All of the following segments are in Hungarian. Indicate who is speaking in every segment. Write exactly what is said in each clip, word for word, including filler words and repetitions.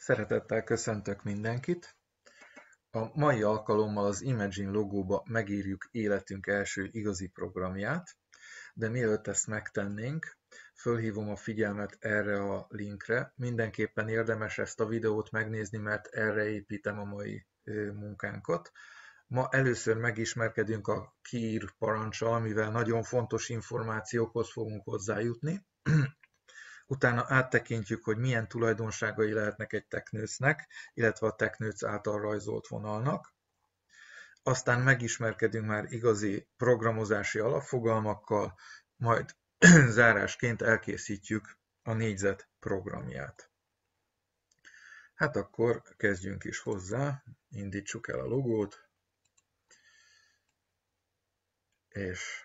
Speaker 1: Szeretettel köszöntök mindenkit! A mai alkalommal az Imagine logóba megírjuk életünk első igazi programját, de mielőtt ezt megtennénk, fölhívom a figyelmet erre a linkre. Mindenképpen érdemes ezt a videót megnézni, mert erre építem a mai munkánkat. Ma először megismerkedünk a kiír paranccsal, amivel nagyon fontos információkhoz fogunk hozzájutni. Utána áttekintjük, hogy milyen tulajdonságai lehetnek egy teknőcnek, illetve a teknőc által rajzolt vonalnak. Aztán megismerkedünk már igazi programozási alapfogalmakkal, majd zárásként elkészítjük a négyzet programját. Hát akkor kezdjünk is hozzá, indítsuk el a logót, és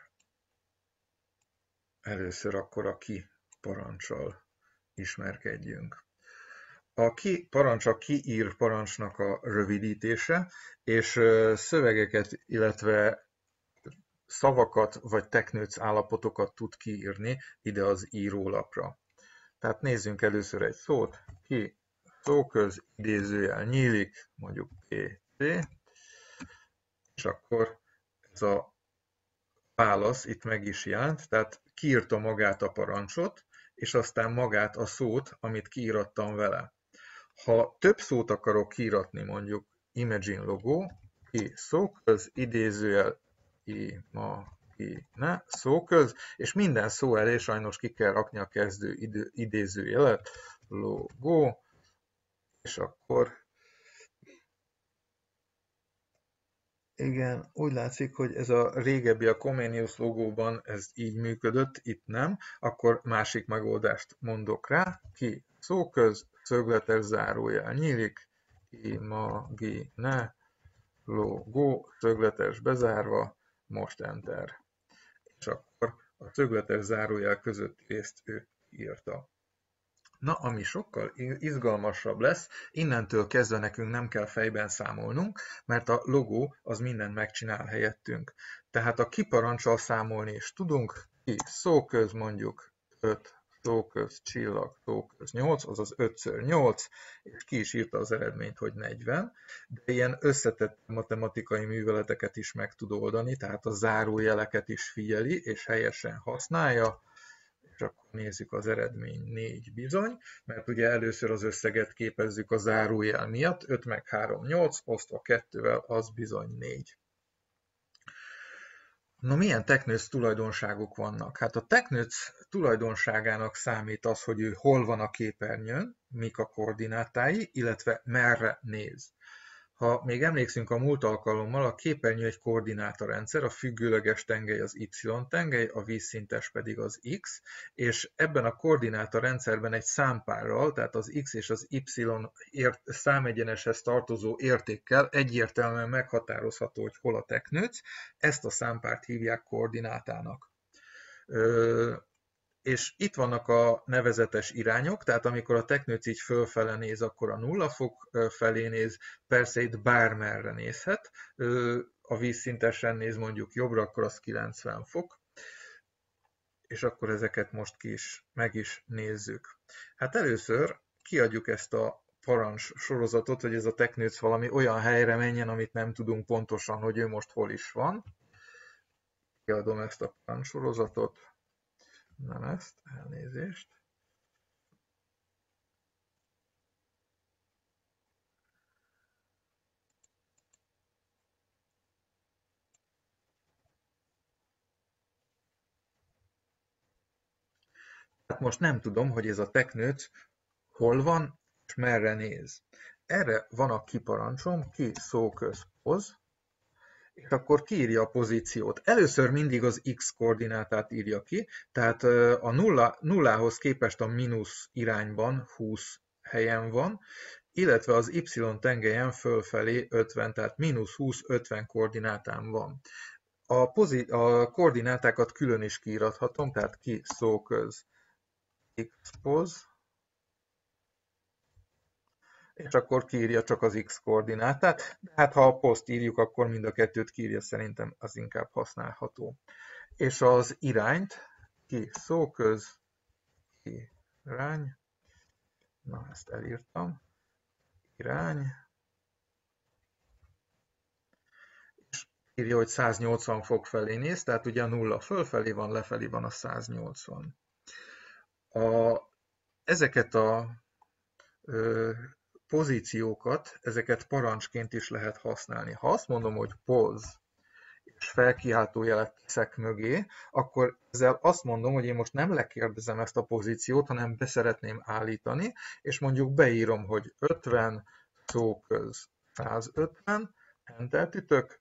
Speaker 1: először akkor a ki paranccsal ismerkedjünk. A ki parancs a kiír parancsnak a rövidítése, és szövegeket, illetve szavakat vagy teknőc állapotokat tud kiírni ide az írólapra. Tehát nézzünk először egy szót, ki szóköz, idézőjel nyílik, mondjuk pé té, és akkor ez a válasz itt meg is jelent, tehát kiírta magát a parancsot, és aztán magát a szót, amit kiírattam vele. Ha több szót akarok kiíratni, mondjuk Imagine logó, ki szóköz, idézőjel, imagine, szóköz, és minden szó elé sajnos ki kell rakni a kezdő idő, idézőjelet, logó, és akkor igen, úgy látszik, hogy ez a régebbi a Comenius logóban ez így működött, itt nem, akkor másik megoldást mondok rá, ki szóköz, szögletes zárójel nyílik, imagine, logó, szögletes bezárva, most enter. És akkor a szögletes zárójel közötti részt ő írta. Na, ami sokkal izgalmasabb lesz, innentől kezdve nekünk nem kell fejben számolnunk, mert a logó az mindent megcsinál helyettünk. Tehát a kiparancsal számolni is tudunk, ki szóköz mondjuk öt, szóköz csillag, szóköz nyolc, azaz ötször nyolc, és ki is írta az eredményt, hogy negyven, de ilyen összetett matematikai műveleteket is meg tud oldani, tehát a zárójeleket is figyeli, és helyesen használja. És akkor nézzük az eredmény négy bizony, mert ugye először az összeget képezzük a zárójel miatt, öt meg három, nyolc, osztva kettővel, az bizony négy. No, milyen teknőc tulajdonságok vannak? Hát a teknőc tulajdonságának számít az, hogy ő hol van a képernyőn, mik a koordinátái, illetve merre néz. Ha még emlékszünk a múlt alkalommal, a képernyő egy koordinátarendszer, a függőleges tengely az Y-tengely, a vízszintes pedig az X, és ebben a koordinátarendszerben egy számpárral, tehát az X és az Y számegyeneshez tartozó értékkel egyértelműen meghatározható, hogy hol a teknőc, ezt a számpárt hívják koordinátának. Ö És itt vannak a nevezetes irányok, tehát amikor a teknőc így fölfele néz, akkor a nulla fok felé néz, persze itt bármerre nézhet, a vízszintesen néz mondjuk jobbra, akkor az kilencven fok, és akkor ezeket most ki is, meg is nézzük. Hát először kiadjuk ezt a parancs sorozatot, hogy ez a teknőc valami olyan helyre menjen, amit nem tudunk pontosan, hogy ő most hol is van. Kiadom ezt a parancs sorozatot. Nem ezt, elnézést. Hát most nem tudom, hogy ez a teknőc hol van, és merre néz. Erre van a kiparancsom, ki szóköz poz, és akkor kiírja a pozíciót. Először mindig az X koordinátát írja ki, tehát a nulla, nullához képest a mínusz irányban húsz helyen van, illetve az Y tengelyen fölfelé ötven, tehát mínusz húsz, ötven koordinátán van. A, pozí- a koordinátákat külön is kiírathatom, tehát ki szóköz X poz, és akkor kiírja csak az X koordinátát, de hát ha a poszt írjuk, akkor mind a kettőt kiírja, szerintem az inkább használható. És az irányt, ki szóköz, ki irány, na ezt elírtam, irány, és írja, hogy száznyolcvan fok felé néz, tehát ugye a nulla fölfelé van, lefelé van a száznyolcvan. A, ezeket a ö, pozíciókat, ezeket parancsként is lehet használni. Ha azt mondom, hogy pause, és felkiáltójelet teszek mögé, akkor ezzel azt mondom, hogy én most nem lekérdezem ezt a pozíciót, hanem be szeretném állítani, és mondjuk beírom, hogy ötven, szóköz százötven, Enter ütök.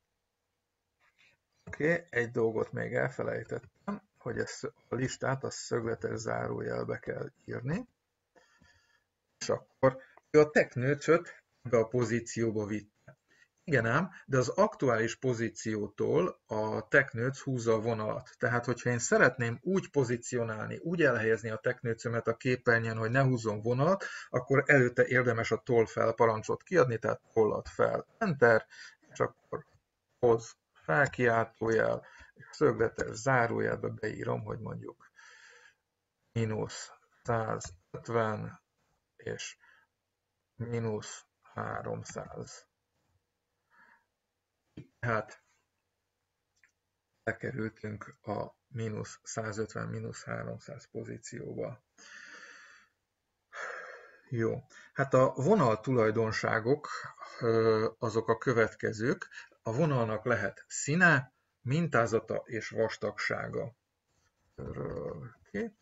Speaker 1: Oké, okay, egy dolgot még elfelejtettem, hogy ezt a listát a szögletes zárójelbe kell írni, és akkor ő a teknőcöt be a pozícióba vitte. Igen ám, de az aktuális pozíciótól a teknőc húzza a vonalat. Tehát, hogyha én szeretném úgy pozícionálni, úgy elhelyezni a teknőcömet a képernyőn, hogy ne húzzon vonalat, akkor előtte érdemes a toll fel parancsot kiadni, tehát tollat fel, Enter, és akkor hoz felkiáltójel, és szögletes zárójelbe beírom, hogy mondjuk mínusz százötven és mínusz háromszáz. Tehát lekerültünk a mínusz százötven, mínusz háromszáz pozícióba. Jó, hát a vonal tulajdonságok azok a következők. A vonalnak lehet színe, mintázata és vastagsága. Törölkép.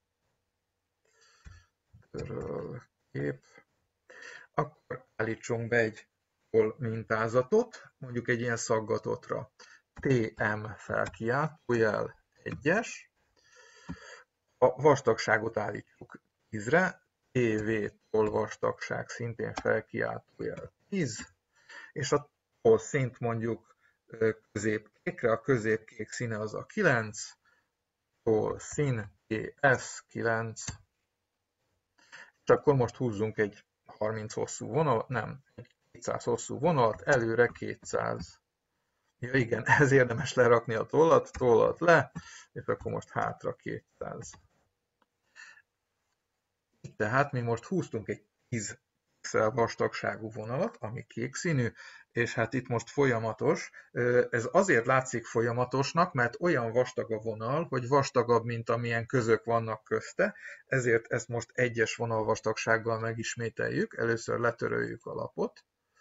Speaker 1: Törölkép. Akkor állítsunk be egy mintázatot, mondjuk egy ilyen szaggatottra. té em felkiáltójel egyes. A vastagságot állítjuk tízre, té vé toll vastagság szintén felkiáltójel tíz, és a toll szint mondjuk középkékre, a középkék színe az a kilenc, toll szín té es kilenc, és akkor most húzzunk egy harminc hosszú vonalat, nem, egy kétszáz hosszú vonalat, előre kétszáz. Ja igen, ez érdemes lerakni a tollat, tollat le, és akkor most hátra kétszáz. Tehát mi most húztunk egy tíz pixel vastagságú vonalat, ami kék színű, és hát itt most folyamatos. Ez azért látszik folyamatosnak, mert olyan vastag a vonal, hogy vastagabb, mint amilyen közök vannak közte, ezért ezt most egyes vonalvastagsággal megismételjük. Először letöröljük a lapot.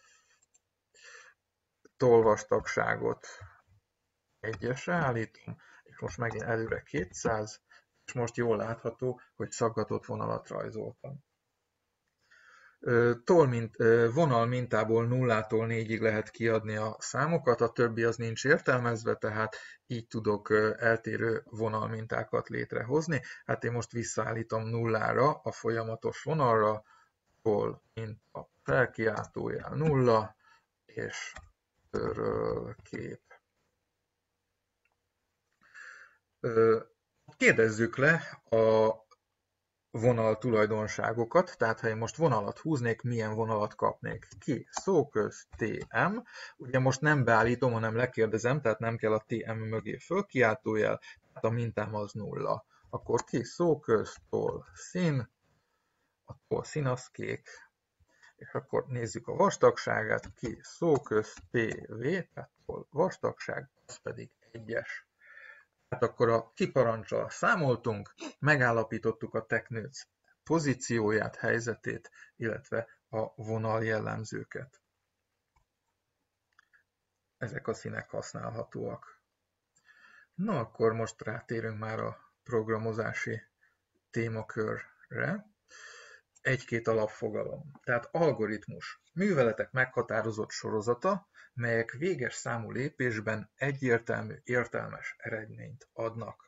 Speaker 1: Tollvastagságot egyesre állítom, és most megint előre kétszáz, és most jól látható, hogy szaggatott vonalat rajzoltam. Toll mint, vonal mintából nullától négyig lehet kiadni a számokat, a többi az nincs értelmezve, tehát így tudok eltérő vonalmintákat létrehozni. Hát én most visszaállítom nullára a folyamatos vonalra, toll minta felkiáltójel nulla, és törölkép. Kérdezzük le a vonal tulajdonságokat, tehát ha én most vonalat húznék, milyen vonalat kapnék ki? Szóköz té em, ugye most nem beállítom, hanem lekérdezem, tehát nem kell a té em mögé fölkiáltójel, tehát a mintám az nulla. Akkor ki? Szóköz toll szín, a toll szín az kék. És akkor nézzük a vastagságát, ki? Szóköz té vé, tehát toll vastagság, az pedig egyes. Hát akkor a kiparancsal számoltunk, megállapítottuk a teknőc pozícióját, helyzetét, illetve a vonal jellemzőket. Ezek a színek használhatóak. Na akkor most rátérünk már a programozási témakörre. Egy-két alapfogalom. Tehát algoritmus, műveletek meghatározott sorozata, melyek véges számú lépésben egyértelmű, értelmes eredményt adnak.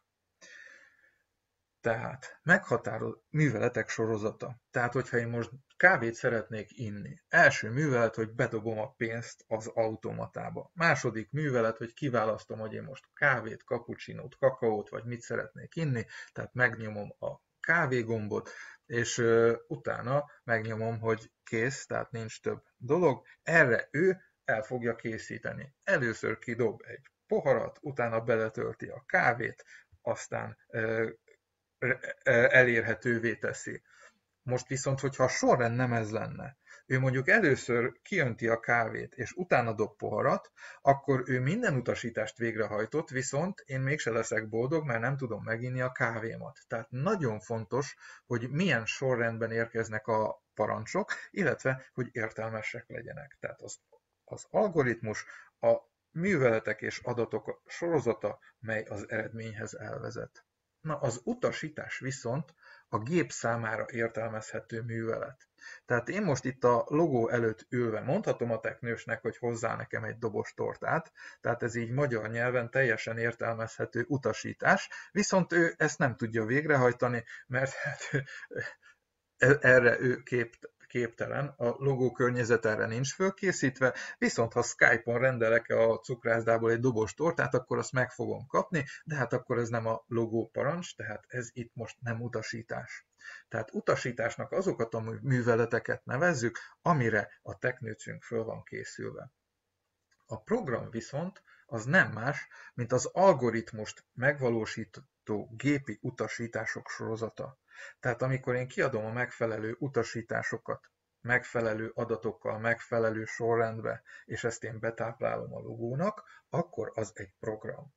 Speaker 1: Tehát meghatározott műveletek sorozata. Tehát, hogyha én most kávét szeretnék inni. Első művelet, hogy bedobom a pénzt az automatába. Második művelet, hogy kiválasztom, hogy én most kávét, kapucsinót, kakaót, vagy mit szeretnék inni. Tehát megnyomom a kávégombot, és uh, utána megnyomom, hogy kész, tehát nincs több dolog. Erre ő el fogja készíteni. Először kidob egy poharat, utána beletölti a kávét, aztán uh, elérhetővé teszi. Most viszont, hogyha a sorrend nem ez lenne, ő mondjuk először kijönti a kávét, és utána dob poharat, akkor ő minden utasítást végrehajtott, viszont én mégse leszek boldog, mert nem tudom meginni a kávémat. Tehát nagyon fontos, hogy milyen sorrendben érkeznek a parancsok, illetve, hogy értelmesek legyenek. Tehát az, az algoritmus a műveletek és adatok sorozata, mely az eredményhez elvezet. Na, az utasítás viszont a gép számára értelmezhető művelet. Tehát én most itt a logó előtt ülve mondhatom a teknősnek, hogy hozzá nekem egy dobos tortát, tehát ez így magyar nyelven teljesen értelmezhető utasítás, viszont ő ezt nem tudja végrehajtani, mert hát erre ő kép, képtelen, a logó környezet erre nincs fölkészítve, viszont ha Skype-on rendelek a cukrászdából egy dobos tortát, akkor azt meg fogom kapni, de hát akkor ez nem a logó parancs, tehát ez itt most nem utasítás. Tehát utasításnak azokat a műveleteket nevezzük, amire a teknőcünk föl van készülve. A program viszont az nem más, mint az algoritmust megvalósító gépi utasítások sorozata. Tehát amikor én kiadom a megfelelő utasításokat, megfelelő adatokkal, megfelelő sorrendbe, és ezt én betáplálom a logónak, akkor az egy program.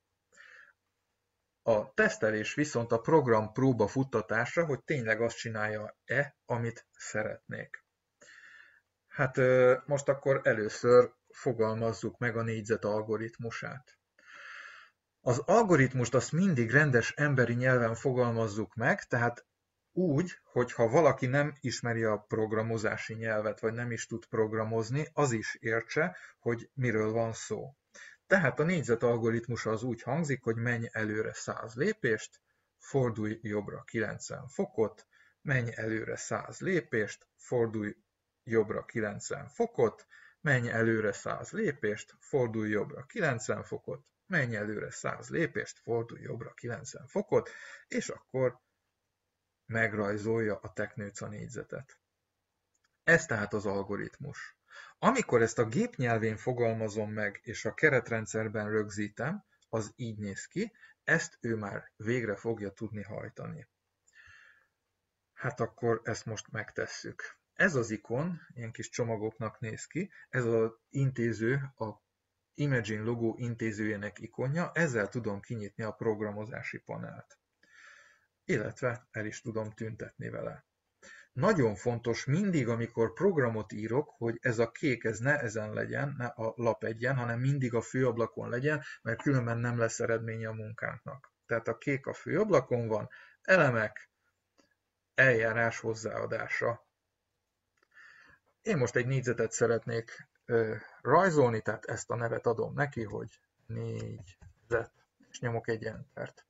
Speaker 1: A tesztelés viszont a program próba futtatása, hogy tényleg azt csinálja-e, amit szeretnék. Hát most akkor először fogalmazzuk meg a négyzet algoritmusát. Az algoritmust azt mindig rendes emberi nyelven fogalmazzuk meg, tehát úgy, hogy ha valaki nem ismeri a programozási nyelvet, vagy nem is tud programozni, az is értse, hogy miről van szó. Tehát a négyzet algoritmusa az úgy hangzik, hogy menj előre száz lépést, fordulj jobbra kilencven fokot, menj előre száz lépést, fordulj jobbra kilencven fokot, menj előre száz lépést, fordulj jobbra kilencven fokot, menj előre száz lépést, fordulj jobbra kilencven fokot, és akkor megrajzolja a teknőc a négyzetet. Ez tehát az algoritmus. Amikor ezt a gép nyelvén fogalmazom meg, és a keretrendszerben rögzítem, az így néz ki, ezt ő már végre fogja tudni hajtani. Hát akkor ezt most megtesszük. Ez az ikon, ilyen kis csomagoknak néz ki, ez az intéző, a Imagine logó intézőjének ikonja, ezzel tudom kinyitni a programozási panelt. Illetve el is tudom tüntetni vele. Nagyon fontos mindig, amikor programot írok, hogy ez a kék ez ne ezen legyen, ne a lap egyen, hanem mindig a főablakon legyen, mert különben nem lesz eredménye a munkánknak. Tehát a kék a főablakon van, elemek, eljárás hozzáadása. Én most egy négyzetet szeretnék ö, rajzolni, tehát ezt a nevet adom neki, hogy négyzet, és nyomok egy entert.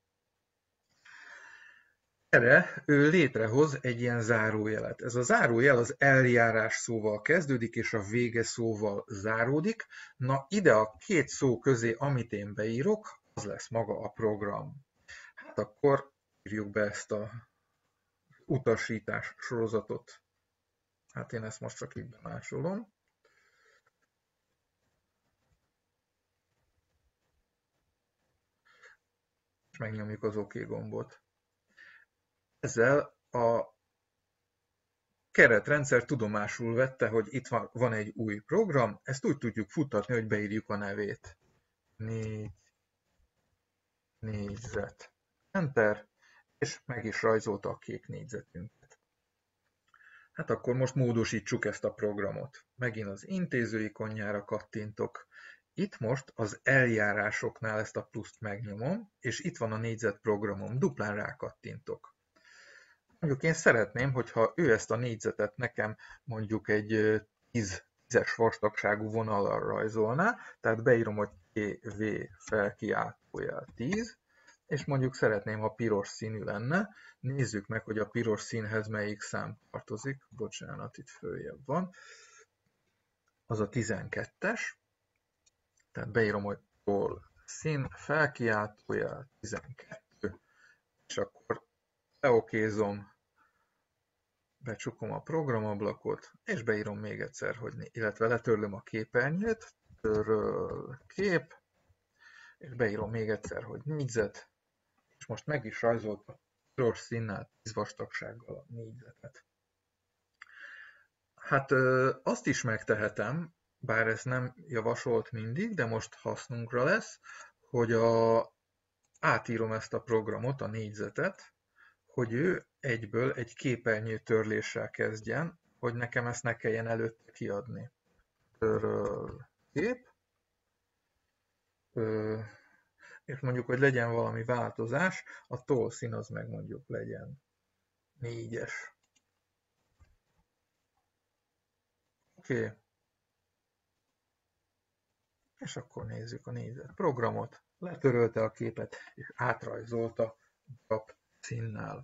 Speaker 1: Erre ő létrehoz egy ilyen zárójelet. Ez a zárójel az eljárás szóval kezdődik, és a vége szóval záródik. Na ide a két szó közé, amit én beírok, az lesz maga a program. Hát akkor írjuk be ezt a utasítás sorozatot. Hát én ezt most csak így bemásolom. És megnyomjuk az OK gombot. Ezzel a keretrendszer tudomásul vette, hogy itt van, van egy új program, ezt úgy tudjuk futtatni, hogy beírjuk a nevét. Négy, négyzet. Enter, és meg is rajzolta a kék négyzetünket. Hát akkor most módosítsuk ezt a programot. Megint az intéző ikonjára kattintok. Itt most az eljárásoknál ezt a pluszt megnyomom, és itt van a négyzetprogramom, duplán rákattintok. Mondjuk én szeretném, hogyha ő ezt a négyzetet nekem mondjuk egy tízes vastagságú vonallal rajzolná, tehát beírom, hogy té vé felkiáltójel tíz, és mondjuk szeretném, ha piros színű lenne. Nézzük meg, hogy a piros színhez melyik szám tartozik. Bocsánat, itt följebb van. Az a tizenkettes. Tehát beírom, hogy szín felkiáltójel tizenkettő, és akkor leokézom, becsukom a programablakot, és beírom még egyszer, hogy, illetve letörlöm a képernyőt, töröl kép, és beírom még egyszer, hogy négyzet, és most meg is rajzoltam piros színnel, tíz vastagsággal a négyzetet. Hát azt is megtehetem, bár ez nem javasolt mindig, de most hasznunkra lesz, hogy a, átírom ezt a programot, a négyzetet, hogy ő egyből egy képernyő törléssel kezdjen, hogy nekem ezt ne kelljen előtte kiadni. Töröl kép, és mondjuk, hogy legyen valami változás, a tollszín az meg mondjuk legyen négyes. Oké. Okay. És akkor nézzük a négyzet programot. Letörölte a képet, és átrajzolta drap színnel.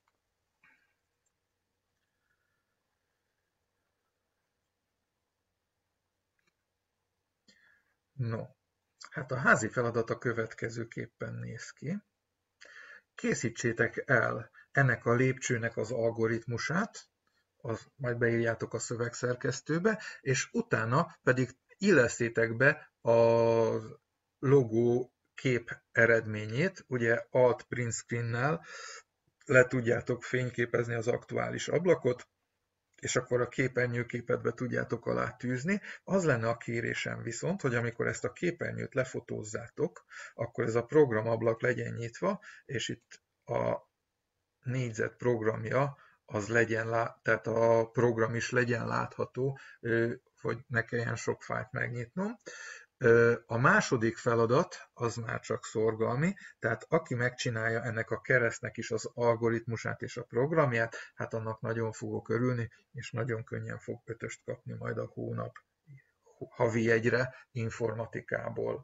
Speaker 1: No, hát a házi feladat a következőképpen néz ki. Készítsétek el ennek a lépcsőnek az algoritmusát, az majd beírjátok a szövegszerkesztőbe, és utána pedig illesztétek be a logó kép eredményét, ugye Alt Print Screen-nel le tudjátok fényképezni az aktuális ablakot, és akkor a képernyőképet be tudjátok alá tűzni. Az lenne a kérésem viszont, hogy amikor ezt a képernyőt lefotózzátok, akkor ez a programablak legyen nyitva, és itt a négyzet programja az legyen, lát, tehát a program is legyen látható, hogy ne kelljen sok fájlt megnyitnom. A második feladat az már csak szorgalmi, tehát aki megcsinálja ennek a keresztnek is az algoritmusát és a programját, hát annak nagyon fogok örülni, és nagyon könnyen fog ötöst kapni majd a hónap havi egyre informatikából.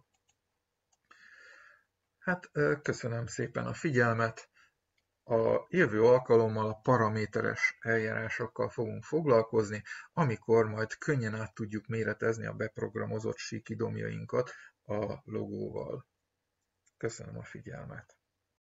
Speaker 1: Hát köszönöm szépen a figyelmet! A jövő alkalommal a paraméteres eljárásokkal fogunk foglalkozni, amikor majd könnyen át tudjuk méretezni a beprogramozott síkidomjainkat a logóval. Köszönöm a figyelmet!